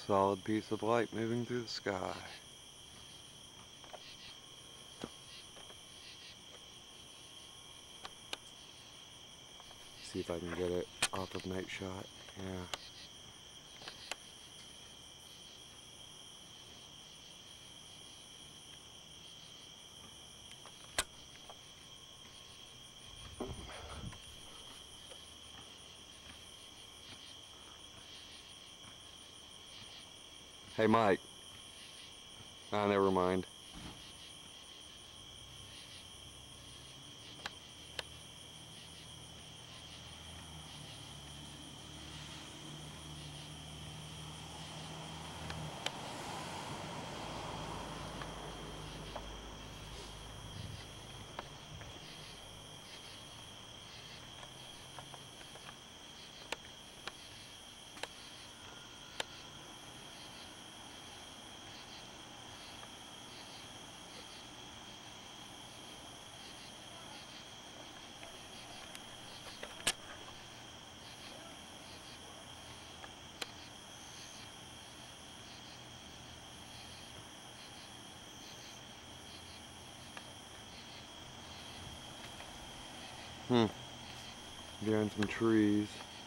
solid piece of light moving through the sky. See if I can get it off of night shot. Yeah. Hey Mike. Ah, never mind. Behind some trees.